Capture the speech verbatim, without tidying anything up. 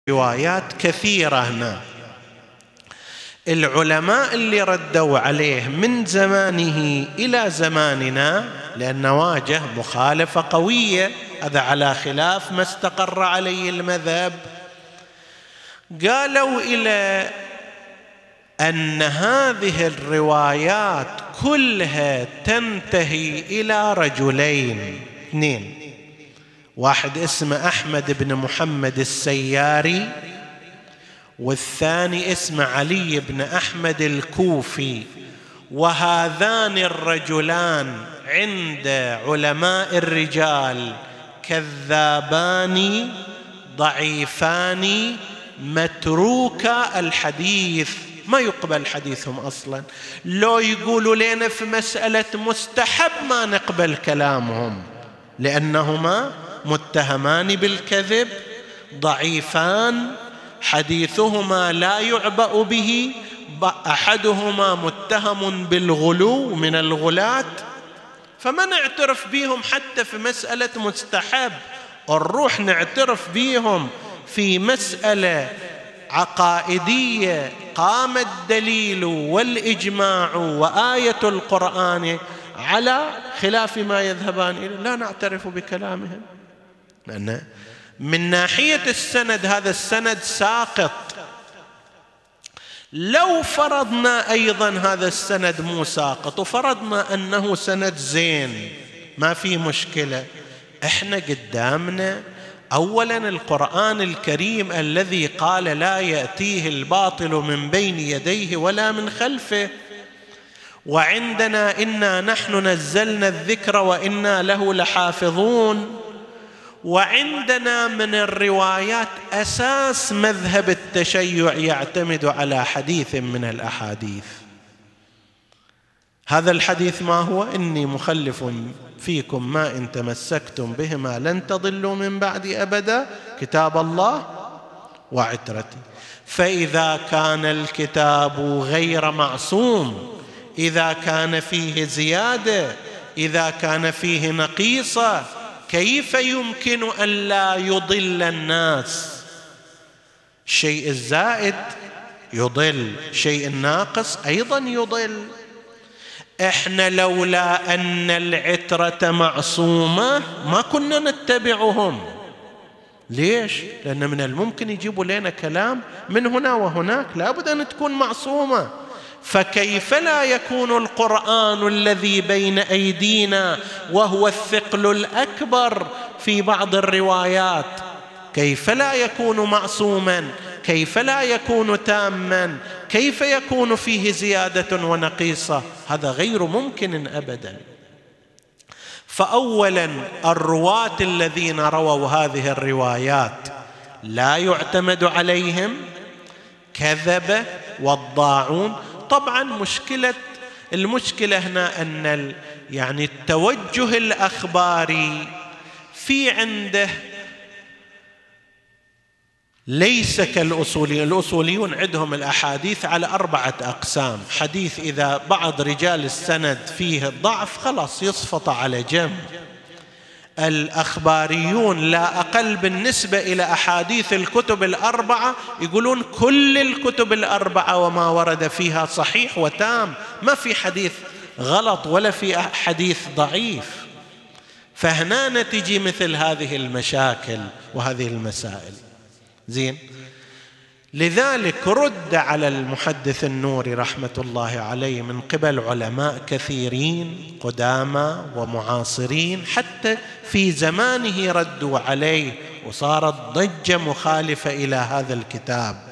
روايات كثيرة هنا. العلماء اللي ردوا عليه من زمانه إلى زماننا، لأنه واجه مخالفة قوية، هذا على خلاف ما استقر عليه المذهب، قالوا إلى أن هذه الروايات كلها تنتهي إلى رجلين اثنين، واحد اسمه أحمد بن محمد السياري، والثاني اسمه علي بن أحمد الكوفي. وهذان الرجلان عند علماء الرجال كذابان ضعيفان متروكا الحديث، ما يقبل حديثهم أصلا. لو يقولوا لنا في مسألة مستحب ما نقبل كلامهم، لأنهما متهمان بالكذب، ضعيفان، حديثهما لا يعبأ به، أحدهما متهم بالغلو من الغلاة، فما نعترف بهم حتى في مسألة مستحب. نروح نعترف بهم في مسألة عقائدية قام الدليل والإجماع وآية القرآن على خلاف ما يذهبان إليه، لا نعترف بكلامهم، لأن من ناحية السند هذا السند ساقط. لو فرضنا أيضا هذا السند مو ساقط وفرضنا أنه سند زين، ما في مشكلة. احنا قدامنا أولا القرآن الكريم الذي قال لا يأتيه الباطل من بين يديه ولا من خلفه، وعندنا إنا نحن نزلنا الذكر وإنا له لحافظون، وعندنا من الروايات أساس مذهب التشيع يعتمد على حديث من الأحاديث. هذا الحديث ما هو؟ إني مخلف فيكم ما إن تمسكتم بهما لن تضلوا من بعدي أبدا، كتاب الله وعترتي. فإذا كان الكتاب غير معصوم، إذا كان فيه زيادة، إذا كان فيه نقيصة، كيف يمكن أن لا يضل الناس؟ الشيء الزائد يضل، شيء الناقص أيضا يضل. إحنا لولا أن العترة معصومة ما كنا نتبعهم. ليش؟ لأن من الممكن يجيبوا لنا كلام من هنا وهناك، لابد أن تكون معصومة. فكيف لا يكون القرآن الذي بين أيدينا وهو الثقل الأكبر في بعض الروايات، كيف لا يكون معصوما؟ كيف لا يكون تاما؟ كيف يكون فيه زيادة ونقيصة؟ هذا غير ممكن أبدا. فأولا الرواة الذين رووا هذه الروايات لا يعتمد عليهم، كذبة وضاعون. طبعا مشكلة المشكلة هنا أن يعني التوجه الأخباري في عنده ليس كالأصوليين. الأصوليون عندهم الأحاديث على أربعة أقسام. حديث إذا بعض رجال السند فيه ضعف خلاص يصفط على جنب. الأخباريون لا أقل بالنسبة إلى أحاديث الكتب الأربعة، يقولون كل الكتب الأربعة وما ورد فيها صحيح وتام، ما في حديث غلط ولا في حديث ضعيف. فهنا نتيجي مثل هذه المشاكل وهذه المسائل. زين، لذلك رد على المحدث النوري رحمة الله عليه من قبل علماء كثيرين قدامى ومعاصرين، حتى في زمانه ردوا عليه وصارت ضجة مخالفة إلى هذا الكتاب.